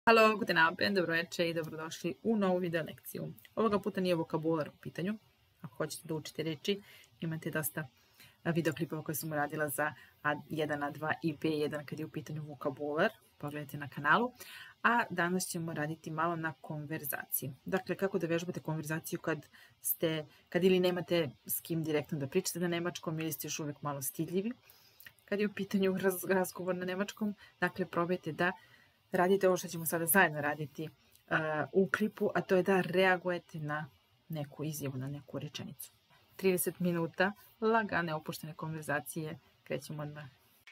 Halo, guten Abend, dobro večer i dobrodošli u novu video lekciju. Ovoga puta nije vokabular u pitanju. Ako hoćete da učite reči, imate dosta videoklipova koje sam uradila za A1, A2 i B1 kad je u pitanju vokabular. Pogledajte na kanalu. A danas ćemo raditi malo na konverzaciji. Dakle, kako da vežbate konverzaciju kad ili nemate s kim direktno da pričate na nemačkom ili ste još uvijek malo stidljivi. Kad je u pitanju razgovor na nemačkom, dakle, probajte da radite ovo što ćemo sada zajedno raditi u klipu, a to je da reagujete na neku izjavu, na neku rečenicu. 30 minuta lagane opuštene konverzacije. Krećemo odmah.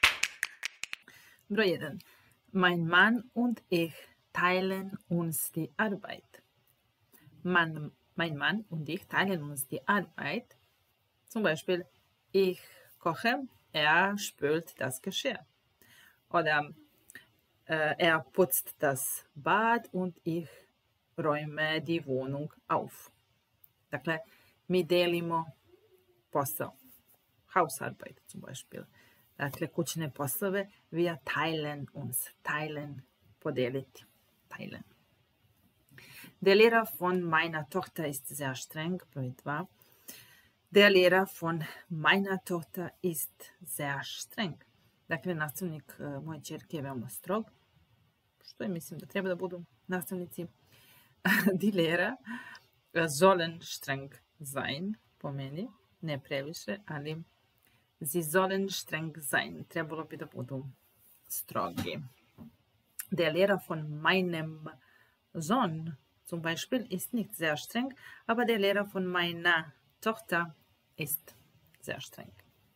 Broj 1. Mein Mann und ich teilen uns die Arbeit. Mein Mann und ich teilen uns die Arbeit. Zum Beispiel, ich koche, er spült das Geschirr. Oder er putzt das Bad und ich räume die Wohnung auf. Dakle, mi delimo posao. Hausarbeit zum Beispiel. Dakle, kućne poslove, wir teilen uns. Teilen, podeliti. Teilen. Der Lehrer von meiner Tochter ist sehr streng. Broj 2. Der Lehrer von meiner Tochter ist sehr streng. Dakle, nastavnik moje ćerke je veoma strog, što je mislim da treba da budu nastavnici. Die Lehrer sollen streng sein, po meni, ne previše, ali sie sollen streng sein, trebalo bi da budu strogi. Der Lehrer von meinem Sohn zum Beispiel ist nicht sehr streng, aber der Lehrer von meiner Tochter ist sehr streng.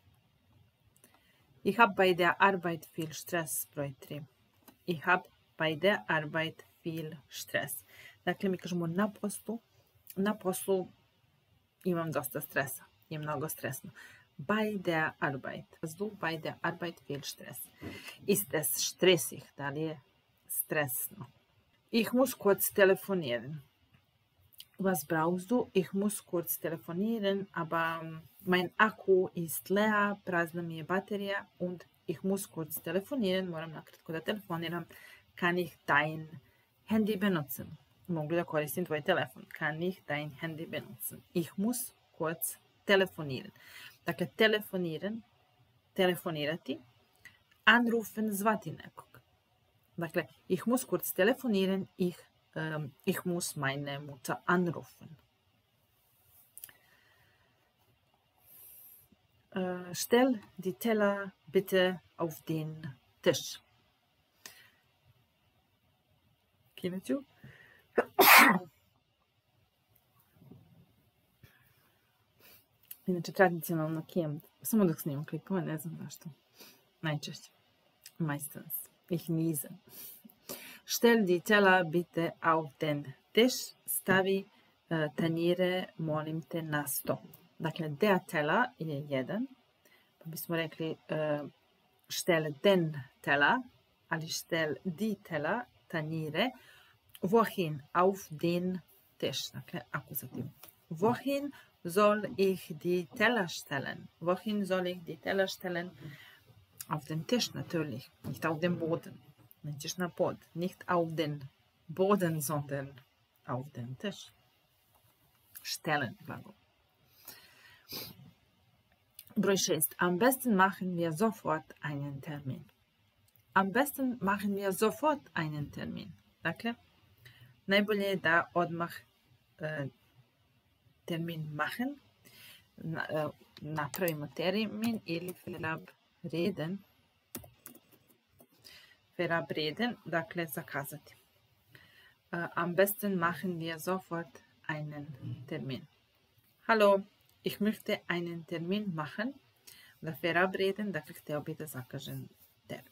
Ich habe bei der Arbeit viel Stress, broj 3. Ich habe bei der Arbeit viel Stress. Dakle, mi kažemo na poslu imam dosta stresa, je mnogo stresno. Bei der Arbeit. Bei der Arbeit viel Stress. Ist es stressig? Da li je stresno? Ich muss kurz telefonieren. Was brauchst du? Ich muss kurz telefonieren, aber mein Akku ist leer, prazna mi je baterija und ich muss kurz telefonieren, moram nakratko da telefoniram. Kann ich dein Handy benutzen? Mogu da koristim tvoj telefon. Kann ich dein Handy benutzen? Ich muss kurz telefonieren. Dakle, telefonieren, telefonirati, anrufen, zvati nekog. Dakle, ich muss kurz telefonieren, ich muss meine Mutter anrufen. Stell die Teller bitte auf den Tisch. Kineću. Inače, tradicionalno kijem, samo dok snimam klipove, ne znam zašto. Najčešće. Meistens. Ich niese. Stell die Teller bitte auf den Tisch. Stavi tanjire, molim te, na sto. Dakle, der Teller je jedan. Pa bismo rekli stell den Teller, ali stell die Teller, tanjire, wohin, auf den Tisch. Dakle, akuzativ. Wohin soll ich die Teller stellen? Wohin soll ich die Teller stellen? Auf den Tisch natürlich, nicht auf den Boden. Nećeš na pod. Nicht auf den Boden, sondern auf den Tisch. Stellen, glagol. Broj 6. Am besten machen wir sofort einen Termin. Am besten machen wir sofort einen Termin. Dakle, najbolje je da odmah termin machen, napravimo termin ili verabreden, dakle zakazati. Am besten machen wir sofort einen Termin. Hallo, ich möchte einen Termin machen. Da verabreden, dakle hteo bi da zakažem termin.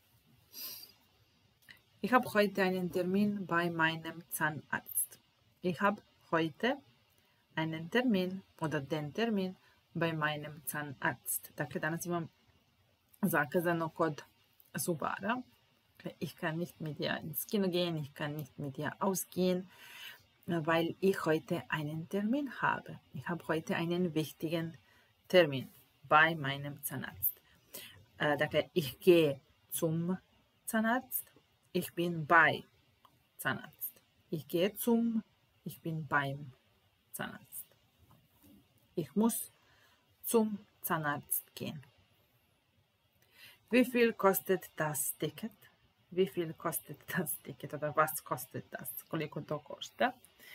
Ich habe heute einen Termin bei meinem Zahnarzt. Ich habe heute einen Termin oder den Termin bei meinem Zahnarzt. Dakle, danas imam zakazano kod zubara. Ich kann nicht mit dir ins Kino gehen, ich kann nicht mit dir ausgehen, weil ich heute einen Termin habe. Ich habe heute einen wichtigen Termin bei meinem Zahnarzt. Dakle, ich gehe zum Zahnarzt, ich bin bei Zahnarzt. Ich gehe zum, ich bin beim Zahnarzt. Ich muss zum Zahnarzt gehen. Wie viel kostet das Ticket? Wie viel kostet das Ticket? Oder was kostet das? Koliko to košta?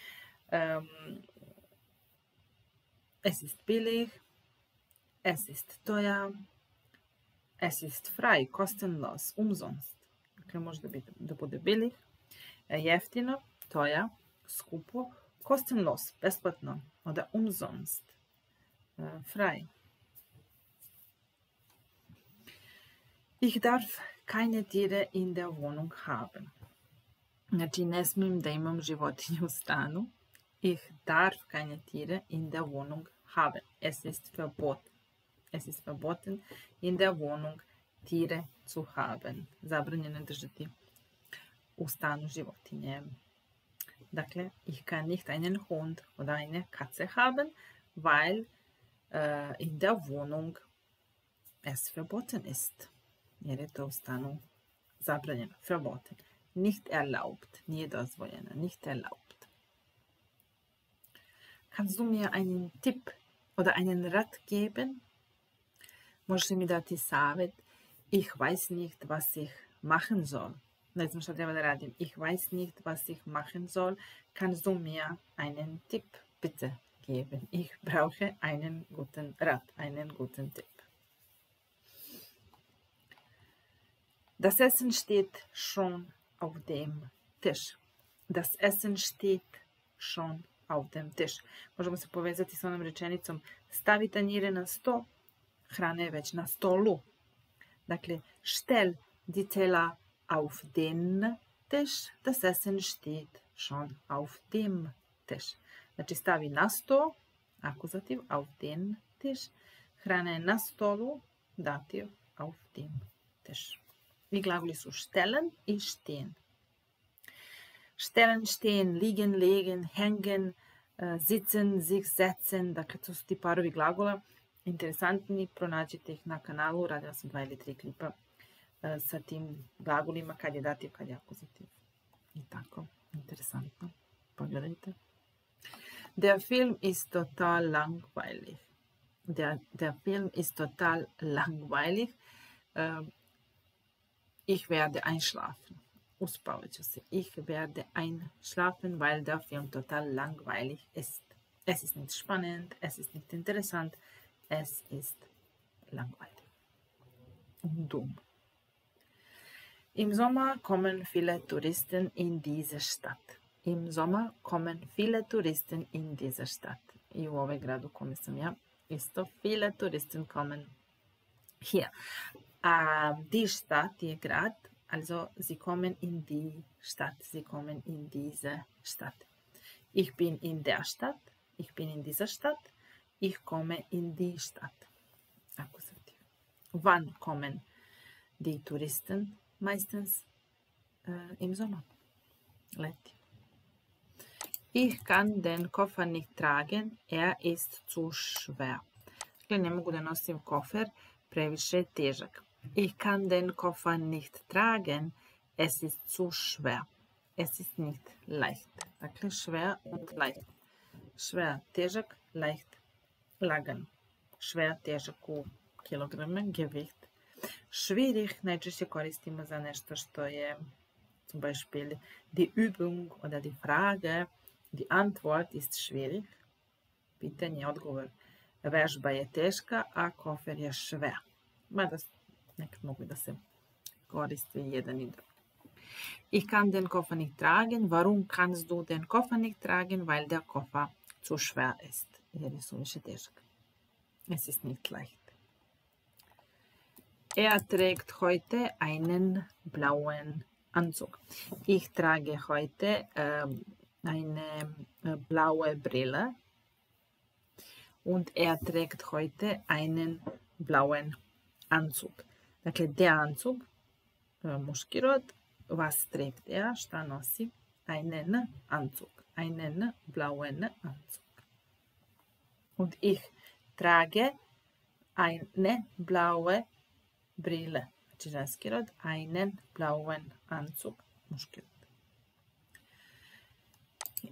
Es ist billig. Es ist teuer. Es ist frei, kostenlos, umsonst. Dakle, može da bude billig, jeftino, teuer, skupo, kostenlos, besplatno, oder umsonst, frei. Ich darf keine Tiere in der Wohnung haben. Znači, ne smijem da imam životinje u stanu. Ich darf keine Tiere in der Wohnung haben. Es ist verboten. Es ist verboten, in der Wohnung Tiere zu haben. Zabranjeno držati u stanu životinje. Dakle, ich kann nicht einen Hund oder eine Katze haben, weil in der Wohnung es verboten ist. Jer je to u stanu zabranjeno. Verboten. Nicht erlaubt. Nije dozvoljeno. Nicht erlaubt. Kannst du mir einen Tipp oder einen Rat geben? Možeš li mi dati savjet? Ich weiß nicht, was ich machen soll. Ne znam šta treba da radim. Ich weiß nicht, was ich machen soll. Kannst du mir einen Tipp bitte geben? Ich brauche einen guten Rat, einen guten Tipp. Das Essen steht schon auf dem Tisch. Das Essen steht schon auf dem Tisch. Možemo se povezati s onom rečenicom stavi tanjire na sto, hrana je već na stolu. Dakle, stell die Teller auf den Tisch, das Essen steht schon auf dem Tisch. Znači, stavi na sto, akuzativ, auf den Tisch. Hrana je na stolu, dativ, auf dem Tisch. I glagoli su stellen i stehen. Stellen, stehen, liegen, legen, hängen, sitzen, sich setzen. Dakle, to su ti parovi glagola. Interesantni, pronađite ih na kanalu, radila sam 2 ili 3 klipa sa tim glagolima, kad je dativ, kad je akuzativ. I tako, interesantno. Pogledajte. Der Film ist total langweilig. Der Film ist total langweilig. Ich werde einschlafen. Uspavat ću se. Ich werde einschlafen, weil der Film total langweilig ist. Es ist nicht spannend, es ist nicht interessant. Es ist langweilig und dumm. Im Sommer kommen viele Touristen in diese Stadt. Im Sommer kommen viele Touristen in diese Stadt. I u ovaj grad u kome sam ja, isto viele Touristen kommen hier. Die Stadt je grad, also sie kommen in die Stadt, sie kommen in diese Stadt. Ich bin in der Stadt, ich bin in dieser Stadt. Ich komme in die Stadt. Akkusativ. Wann kommen die Touristen? Meistens im Sommer. Leti. Ich kann den Koffer nicht tragen. Er ist zu schwer. Dakle, ne mogu da nosim kofer, previše je težak. Ich kann den Koffer nicht tragen. Es ist zu schwer. Es ist nicht leicht. Dakle, schwer und leicht. Schwer, težak, leicht, lagan. Schwer, težak u kilograme, gewicht. Schwierig najčešće koristimo za nešto što je zum Beispiel die Übung oder die Frage, die Antwort ist schwierig. Pitanje, odgovor. Vežba je teška, a kofer je schwer. Mada nekad mogu da se koristi jedan i drugi. Ich kann den Koffer nicht tragen. Warum kannst du den Koffer nicht tragen? Weil der Koffer zu schwer ist. Jer je suviše težak. Es ist nicht leicht. Er trägt heute einen blauen Anzug. Ich trage heute eine blaue Brille. Und er trägt heute einen blauen Anzug. Dakle, der Anzug, muški rod, was trägt er, šta nosi? Einen Anzug. Einen blauen Anzug. Und ich trage eine blaue Brille. Znači ženski rod, einen blauen Anzug, muški rod.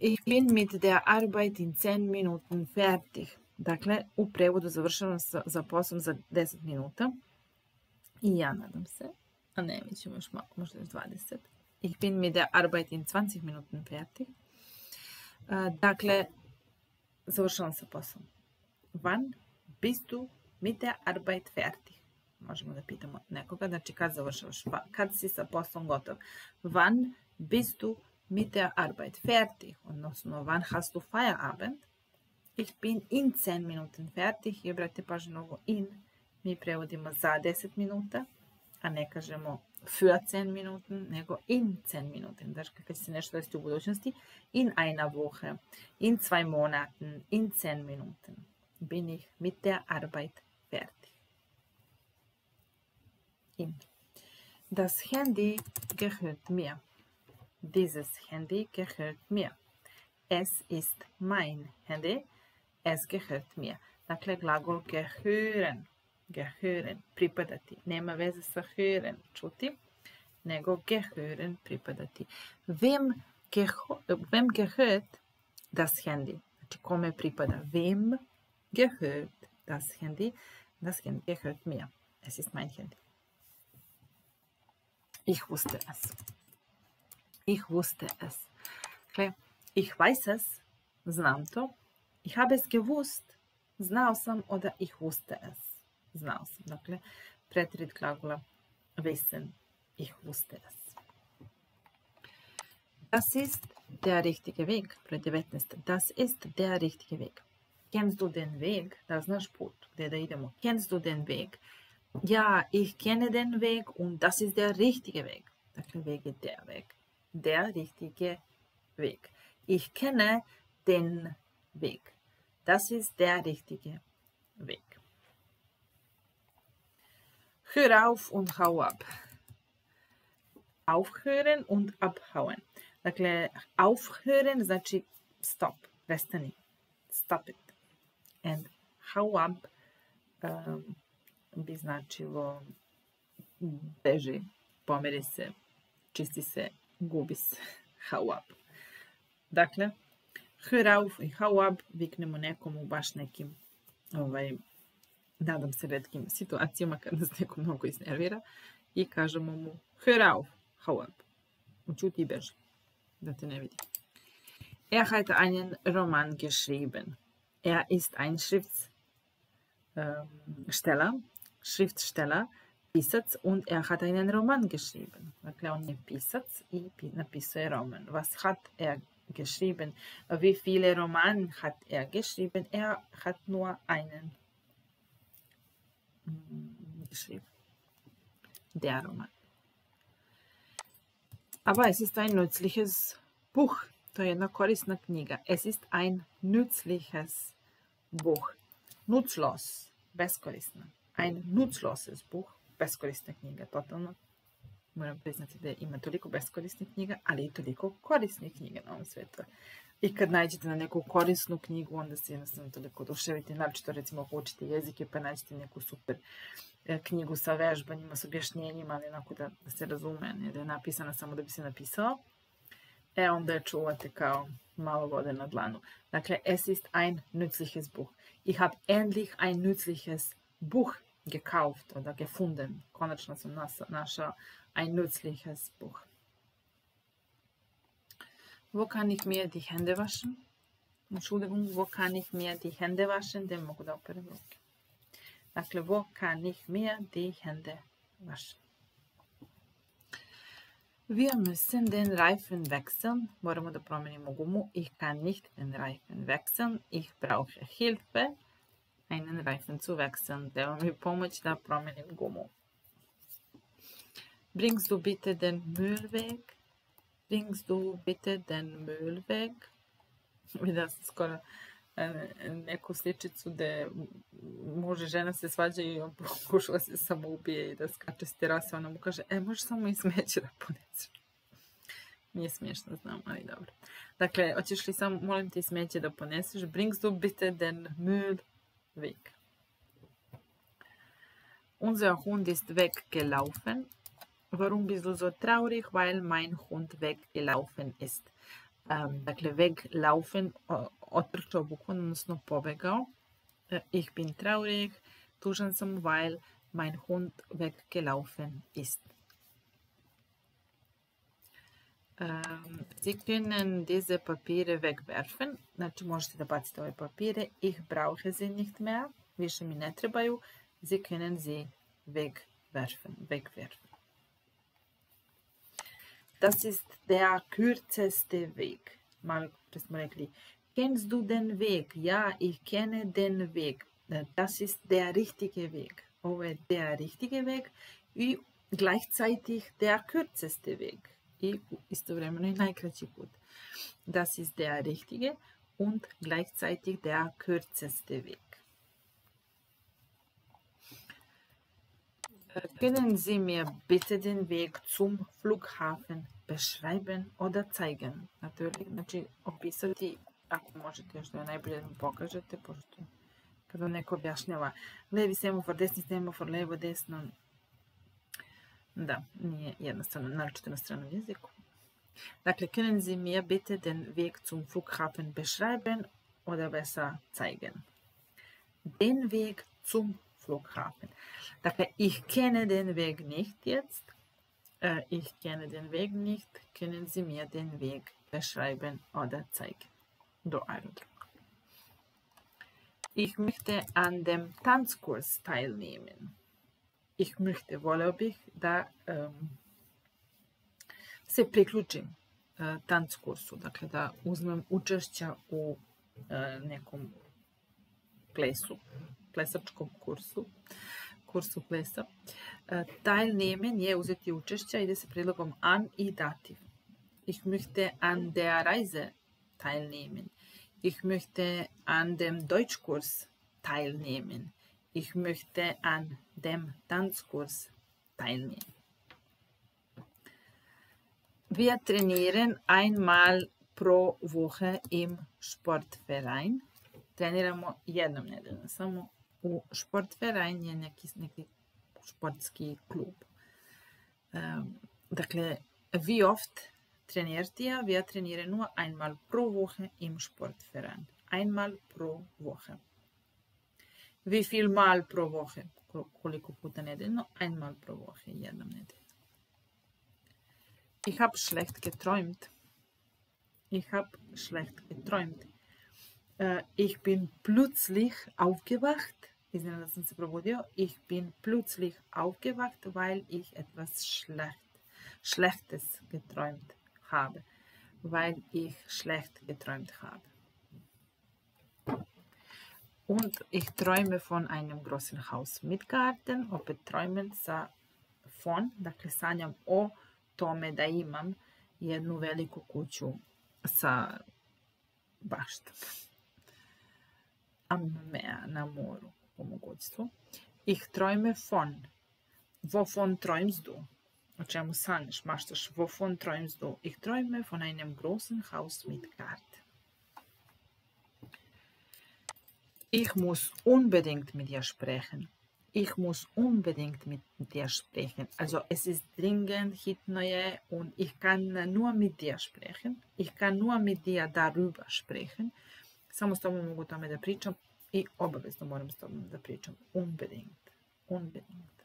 Ich bin mit der Arbeit in 10 Minuten fertig. Dakle, u prevodu završavam za poslom za 10 minuta. I ja nadam se, a ne, mi ćemo još malo, možda još 20. Ich bin mit der Arbeit in 20 Minuten fertig. Dakle, završavam sa poslom. Wann bist du mit der Arbeit fertig? Možemo da pitamo nekoga, znači kad završavaš, kad si sa poslom gotov. Wann bist du mit der Arbeit fertig? Odnosno, wann hast du Feierabend? Ich bin in 10 Minuten fertig. I obratite pažnju na ovo in. Mi prevodimo za 10 minuta, a ne kažemo für 10 Minuten, nego in 10 Minuten. Dakle, kad će se nešto desiti u budućnosti, in einer Woche, in 2 Monaten, in 10 Minuten bin ich mit der Arbeit fertig. In. Das Handy gehört mir. Dieses Handy gehört mir. Es ist mein Handy. Es gehört mir. Dakle, glagol gehören. Gehören, pripadati. Nema veze sa hören, čuti, nego gehören, pripadati. Wem gehört das Handy? Znači, kome pripada? Wem gehört das Handy? Das Handy gehört mir. Es ist mein Handy. Ich wusste es. Ich wusste es. Dakle, ich weiß es, znam to. Ich habe es gewusst, znao sam, oder ich wusste es. Znao sam. Dakle, pretrid glagola wissen. Ich wusste es. Das ist der richtige Weg. Broj 19. Das ist der richtige Weg. Kennst du den Weg? Da znaš put gdje da idemo. Kennst du den Weg? Ja, ich kenne den Weg und das ist der richtige Weg. Dakle, Weg je der Weg. Der richtige Weg. Ich kenne den Weg. Das ist der richtige Weg. Hör auf und hau ab. Aufhören und abhauen. Dakle, aufhören znači stop, prestani. Stop it. And hau up bi značilo beži, pomeri se, čisti se, gubi se. Hau up. Dakle, hör auf i hau up viknemo nekomu baš nekim nadam se retkim situacijama kad nas neko mnogo iznervira i kažemo mu hör auf, hau ab. Učuti i beži, da te ne vidi. Er hat einen Roman geschrieben. Er ist ein Schriftsteller, pisac und er hat einen Roman geschrieben. Dakle, on je pisac i napisao je roman. Was hat er geschrieben? Wie viele Roman hat er geschrieben? Er hat nur einen geschrieben. Der Roman. Aber es ist ein nützliches Buch. To je jedna korisna knjiga. Es ist ein nützliches Buch. Nutzlos, beskorisna. Ein nutzloses Buch, beskorisna knjiga. Totalno moram priznati da ima toliko beskorisnih knjiga, ali i toliko korisnih knjiga na ovom svijetu. I kad nađete na neku korisnu knjigu, onda se jednostavno toliko oduševite. Naročito, recimo, ako učite jezike, pa nađete neku super knjigu sa vežbanjima, sa objašnjenjima, ali onako da se razume, ne da je napisana samo da bi se napisao. Onda je čuvate kao malo vode na dlanu. Dakle, es ist ein nützliches Buch. Ich habe endlich ein nützliches Buch gekauft oder gefunden. Konačno sam našao ein nützliches Buch. Wo kann ich mir die Hände waschen? Entschuldigung, wo kann ich mir die Hände waschen? Den mogu da operem ruke. Dakle, wo kann ich mir die Hände waschen? Wir müssen den Reifen wechseln. Moramo da promenimo gumu. Ich kann nicht den Reifen wechseln. Ich brauche Hilfe, einen Reifen zu wechseln. Treba mi pomoć da promenim gumu. Bringst du bitte den Müll weg? Bringst du bitte den Müll weg? Videla sam skoro neku sličicu gde muž i žena se svađaju i on pokušava se samo ubije i da skače s terase. Ona mu kaže, možeš samo i smeće da poneseš. Nije smiješno, znam, ali dobro. Dakle, hoćeš li samo, molim te, smeće da poneseš? Bringst du bitte den Müll weg? Unser Hund ist weggelaufen. Warum bist du so traurig? Weil mein Hund weggelaufen ist. dakle weg laufen, otrčao bukvalno, odnosno pobegao. Ich bin traurig, tužan sam, weil mein Hund weggelaufen ist. Sie können diese Papiere wegwerfen. Znači možete da bacite ove papire. Ich brauche sie nicht mehr. Više mi ne trebaju. Sie können sie wegwerfen. Das ist der kürzeste Weg. Malo pre smo rekli, kennst du den Weg? Ja, ich kenne den Weg. Das ist der richtige Weg. Ovo je der richtige Weg i gleichzeitig der kürzeste Weg. I istovremeno i najkraći put. Das ist der richtige und gleichzeitig der kürzeste Weg. Können Sie mir bitte den Weg zum Flughafen beschreiben oder zeigen? Natürlich, znači opisati, ako možete, što je najbolje da mi pokažete, pošto kada neko objašnjava levi semafor, desni semafor, levo, desno, da, nije jednostavno, naročito na stranom jeziku. Dakle, können Sie mir bitte den Weg zum Flughafen beschreiben oder besser zeigen? Den Weg zum Flughafen. Dakle, ich kenne den Weg nicht jetzt. Ich kenne den Weg nicht. Können Sie mir den Weg beschreiben oder zeigen? Do Aerodrom. Ich möchte an dem Tanzkurs teilnehmen. Ich möchte, voleo bih da se priključim tanzkursu, dakle da uzmem učešća u nekom plesu, plesačkom kursu plesa. Teilnehmen je uzeti učešća, ide se prilogom an i dativ. Ich möchte an der Reise teilnehmen. Ich möchte an dem Deutschkurs teilnehmen. Ich möchte an dem Tanzkurs teilnehmen. Wir trainieren einmal pro Woche im Sportverein. Treniramo jednom nedeljno, samo u Sportverein je neki športski klub. Dakle, wie oft trainiert ihr? Wir trainieren nur einmal pro Woche im Sportverein. Einmal pro Woche. Wie viel mal pro Woche? Koliko puta nedeljno? Einmal pro Woche, jednom nedeljno. Ich habe schlecht geträumt. Ich habe schlecht geträumt. Ich bin plötzlich aufgewacht. Iznenada sam se probudio. Ich bin plötzlich aufgewacht, weil ich etwas Schlechtes geträumt habe. Weil ich schlecht geträumt habe. Und ich träume von einem großen Haus mit Garten. Opet träumen sa von, dakle sanjam o tome da imam jednu veliku kuću sa baštom. Am Meer, na moru, po mogućstvu. Ich träume von. Wovon träumst du? O čemu sanjaš, maštaš? Wovon träumst du? Ich träume von einem großen Haus mit Garten. Ich muss unbedingt mit dir sprechen. Ich muss unbedingt mit dir sprechen. Also es ist dringend, hitno je, und ich kann nur mit dir sprechen. Ich kann nur mit dir darüber sprechen. Samo s tobom mogu o tome da pričam i obavezno moram s tobom da pričam. Unbedingt. Unbedingt.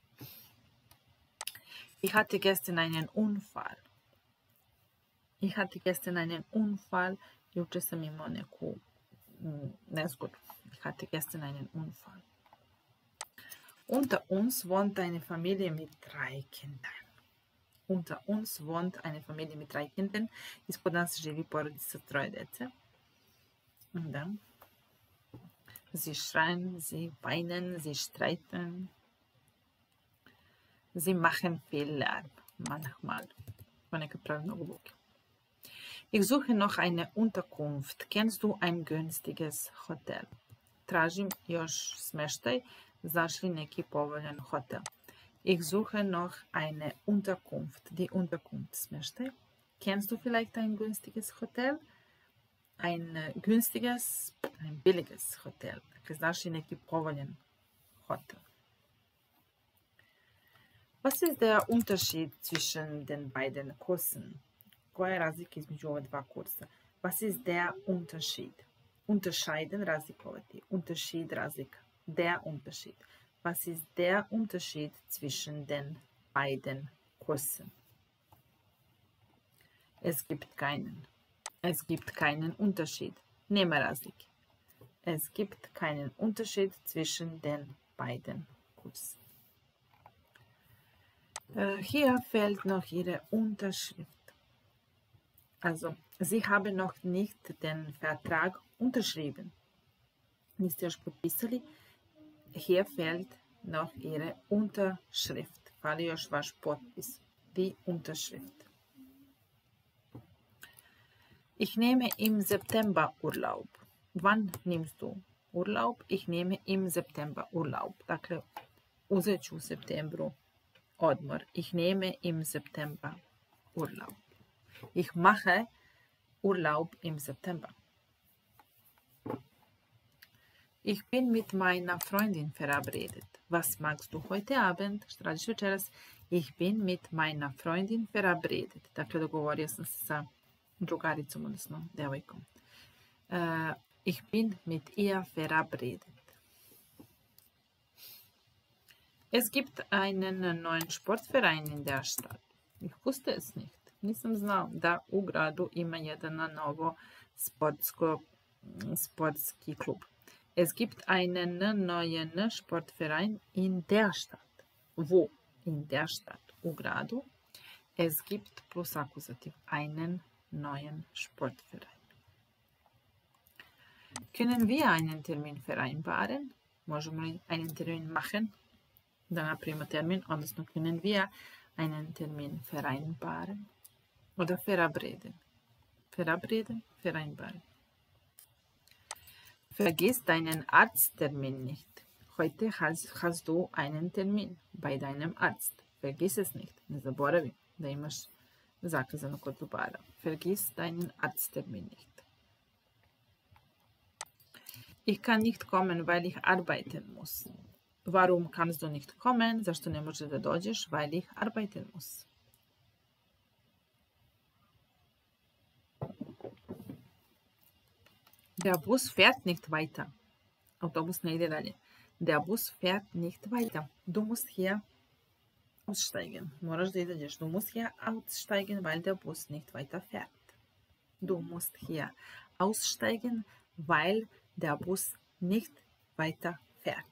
Ich hatte gestern einen Unfall. Ich hatte gestern einen Unfall. Juče sam imao neku nezgodu. Ich hatte gestern einen Unfall. Unter uns wohnt eine Familie mit 3 Kindern. Unter uns wohnt eine Familie mit 3 Kindern. Ispod nas živi porodica sa 3 dece. Da. Sie schreien, sie weinen, sie streiten. Sie machen viel Lärm. Manchmal. Ponekad prave mnogo buke. Ich suche noch eine Unterkunft. Kennst du ein günstiges Hotel? Tražim još smeštaj. Zašli neki povoljan hotel. Ich suche noch eine Unterkunft. Die Unterkunft smeštaj. Kennst du vielleicht ein günstiges Hotel? Ein günstiges, ein billiges Hotel. Dakle, znaš li neki povoljan hotel. Was ist der Unterschied zwischen den beiden Kursen? Koja je razlika između ova dva kursa? Was ist der Unterschied? Unterscheiden, razlikovati. Unterschied, razlika. Der Unterschied. Was ist der Unterschied zwischen den beiden Kursen? Es gibt keinen. Es gibt keinen Unterschied. Nema razlike. Es gibt keinen Unterschied zwischen den beiden Kursen. Hier fehlt noch Ihre Unterschrift. Also, Sie haben noch nicht den Vertrag unterschrieben. Niste još potpisali. Hier fehlt noch Ihre Unterschrift. Fali još vaš potpis. Die Unterschrift. Ich nehme im September Urlaub. Wann nimmst du Urlaub? Ich nehme im September Urlaub. Dakle, uzet ću u septembru odmor. Ich nehme im September Urlaub. Ich mache Urlaub im September. Ich bin mit meiner Freundin verabredet. Was magst du heute Abend? Što radiš večeras? Ich bin mit meiner Freundin verabredet. Dakle, dogovorio sam se sa drugaricom, odnosno devojkom. Ich bin mit ihr verabredet. Es gibt einen neuen Sportverein in der Stadt. Ich wusste es nicht. Nisam znao da u gradu ima jedan novo sportski klub. Es gibt einen neuen Sportverein in der Stadt. Wo? In der Stadt. U gradu. Es gibt plus akuzativ. Einen neuen Sportverein. Können wir einen Termin vereinbaren? Možemo li einen Termin machen? Da napravimo termin, odnosno können wir einen Termin vereinbaren? Oder verabreden. Verabreden, vereinbaren. Vergiss deinen Arzttermin nicht. Heute hast du einen Termin bei deinem Arzt. Vergiss es nicht. Ne zaboravi da imaš zakazano kod zubara. Vergiss deinen Arzttermin nicht. Ich kann nicht kommen, weil ich arbeiten muss. Warum kannst du nicht kommen? Zašto ne možeš da dođeš? Weil ich arbeiten muss. Der Bus fährt nicht weiter. Autobus ne ide dalje. Der Bus fährt nicht weiter. Du musst hier aussteigen. Moraš da izađeš. Du musst hier aussteigen, weil der Bus nicht weiter fährt. Du musst hier aussteigen, weil der Bus nicht weiter fährt.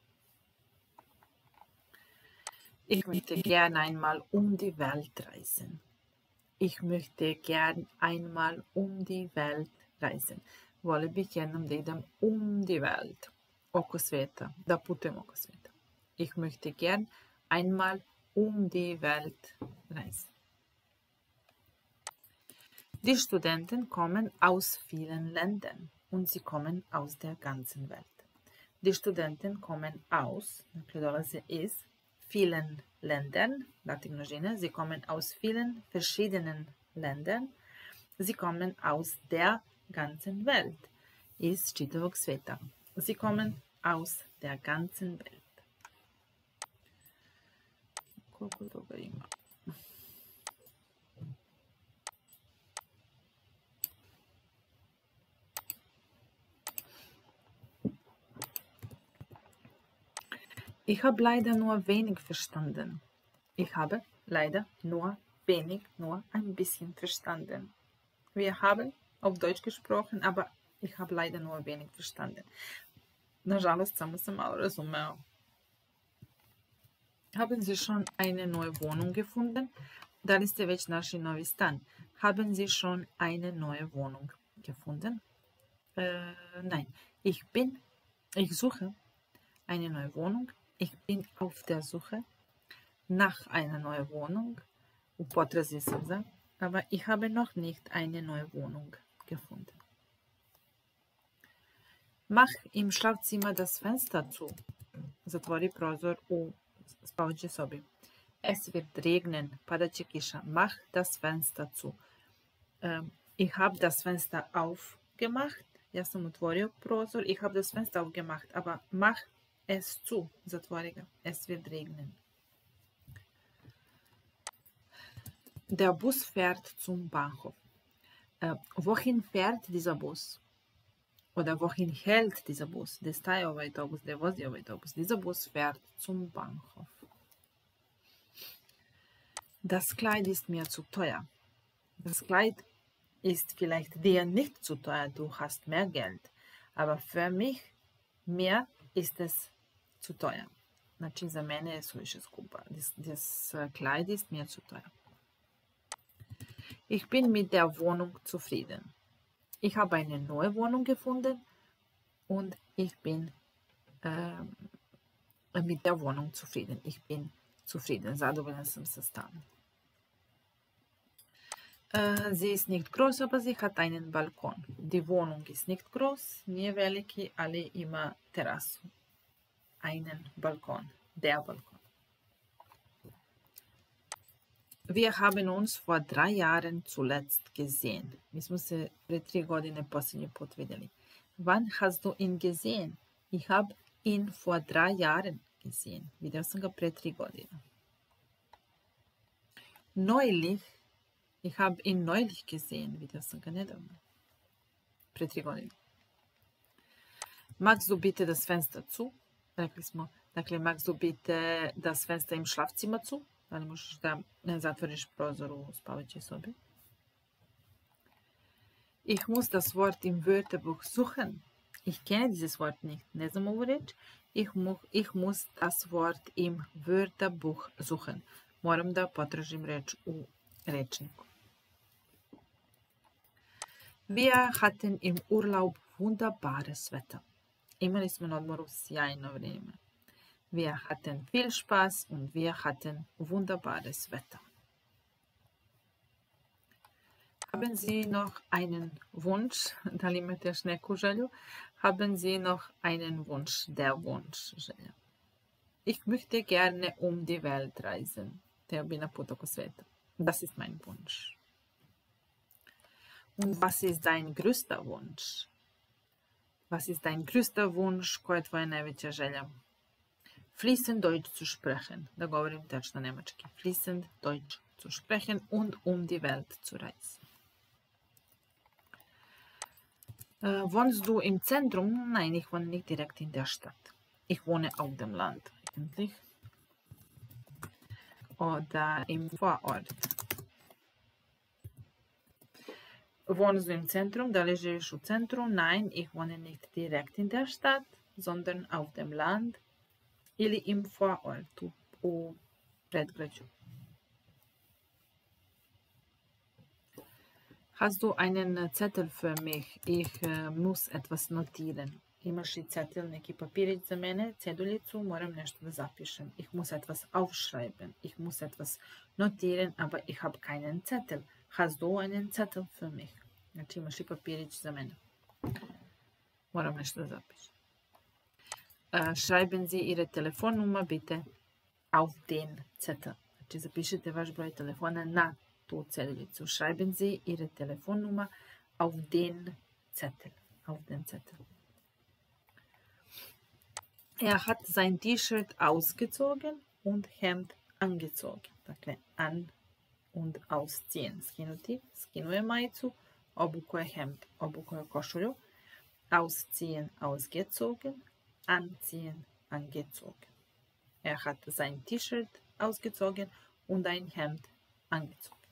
Ich möchte gern einmal um die Welt reisen. Ich möchte gern einmal um die Welt reisen. Volio bih jednom da idem um die Welt. Oko sveta. Da putujem oko sveta. Ich möchte gern einmal um die Welt reisen. Die Studenten kommen aus vielen Ländern und sie kommen aus der ganzen Welt. Die Studenten kommen aus, dakle dolaze iz, vielen Ländern, dativ množina, sie kommen aus vielen verschiedenen Ländern, sie kommen aus der ganzen Welt, iz čitavog sveta. Sie kommen aus der ganzen Welt. Koliko toga ima? Ich habe leider nur wenig verstanden. Ich habe leider nur wenig, nur ein bisschen verstanden. Wir haben auf Deutsch gesprochen, aber ich habe leider nur wenig verstanden. Nažalost, samo sam malo razumeo. Haben Sie schon eine neue Wohnung gefunden? Da li ste već našli novi stan? Haben Sie schon eine neue Wohnung gefunden? Nein. Ich suche eine neue Wohnung. Ich bin auf der Suche nach einer neuen Wohnung. U potrazi sam za, aber ich habe noch nicht eine neue Wohnung gefunden. Mach im Schlafzimmer das Fenster zu. Zatvori prozor u spavaćoj sobi. Es wird regnen. Padat će kiša. Mach das Fenster zu. Ich habe das Fenster aufgemacht. Ja sam otvorio prozor. Ich habe das Fenster aufgemacht. Aber mach es zu. Zatvori ga. Es wird regnen. Der Bus fährt zum Bahnhof. Wohin fährt dieser Bus? Oder wohin hält dieser Bus? De stai ovaj autobus, de vozi ovaj autobus. Dieser Bus fährt zum Bahnhof. Das Kleid ist mir zu teuer. Das Kleid ist vielleicht dir nicht zu teuer, du hast mehr Geld. Aber für mich, mir ist es zu teuer. Znači, za mene je suviše skupa. Das Kleid ist mir zu teuer. Ich bin mit der Wohnung zufrieden. Ich habe eine neue Wohnung gefunden und ich bin mit der Wohnung zufrieden. Ich bin zufrieden. Zadovoljan sam sa stanom. Sie ist nicht groß, aber sie hat einen Balkon. Die Wohnung ist nicht groß, nije veliki, ali ima terasu. Einen Balkon. Der Balkon. Wir haben uns vor 3 Jahren zuletzt gesehen. Mi smo se pre 3 godine posljednji put vidjeli. Wann hast du ihn gesehen? Ich habe ihn vor 3 Jahren gesehen. Vidio sam ga pre 3 godine. Neulich. Ich habe ihn neulich gesehen. Vidio sam ga nedavno. Pre 3 godine. Magst du bitte das Fenster zu? Rekli smo, dakle, magst du bitte das Fenster im Schlafzimmer zu? Da li možeš da zatvoriš prozor u spavaćoj sobi? Ich muss das Wort im Wörterbuch suchen. Ich kenne dieses Wort nicht. Ne znam ovu reč. Ich muss das Wort im Wörterbuch suchen. Moram da potražim reč u rečniku. Wir hatten im Urlaub wunderbares Wetter. Imali smo na odmoru sjajno vrijeme. Wir hatten viel Spaß und wir hatten wunderbares Wetter. Haben Sie noch einen Wunsch? Da li imate još neku želju? Haben Sie noch einen Wunsch? Der Wunsch, želja. Ich möchte gerne um die Welt reisen. Htio bi na put oko sveta. Das ist mein Wunsch. Und was ist dein größter Wunsch? Was ist dein größter Wunsch? Koja je tvoja najveća želja? Fließend Deutsch zu sprechen. Da govorim tečno nemački. Fließend Deutsch zu sprechen und um die Welt zu reisen. Wohnst du im Zentrum? Nein, ich wohne nicht direkt in der Stadt. Ich wohne auf dem Land eigentlich. Oder im Vorort. Wohnst du im Zentrum? Da li živiš u centru? Nein, ich wohne nicht direkt in der Stadt, sondern auf dem Land. Ili im Vorort, u predgrađu. Hast du einen Zettel für mich? Ich muss etwas notieren. Imaš li cetel, neki papirić za mene, ceduljicu, moram nešto da zapišem. Ich muss etwas aufschreiben. Ich muss etwas notieren, aber ich habe keinen Zettel. Hast du einen Zettel für mich? Znači imaš li papirić za mene. Moram nešto da zapišem. Schreiben Sie Ihre Telefonnummer bitte auf den Zettel. Znači zapišite vaš broj telefona na tu ceduljicu. Schreiben Sie Ihre Telefonnummer auf den Zettel. Auf den Zettel. Er hat sein T-Shirt ausgezogen und Hemd angezogen. Dakle, an und ausziehen. Skinuti, skinuje majicu, obuko je hemd, obuko je košulju. Ausziehen, ausgezogen. Anziehen, angezogen. Er hat sein T-Shirt ausgezogen und ein Hemd angezogen.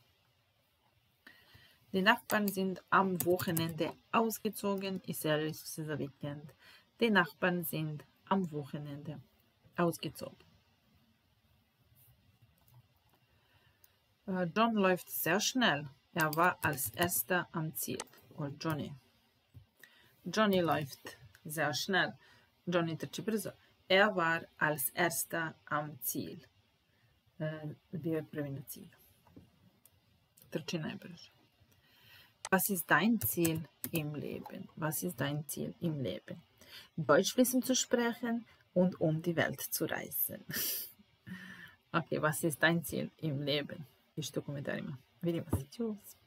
Die Nachbarn sind am Wochenende ausgezogen. Iselili su se za vikend. Die Nachbarn sind am Wochenende ausgezogen. John läuft sehr schnell. Er war als erster am Ziel. Or Johnny. Johnny läuft sehr schnell. Johnny trči brzo. Er war als erster am Ziel. Bio je prvi na cilju. Trči najbrže. Was ist dein Ziel im Leben? Was ist dein Ziel im Leben? Deutsch fließend zu sprechen und um die Welt zu reisen. Okay, was ist dein Ziel im Leben? Pišite u komentarima. Vidimo se. Ćus!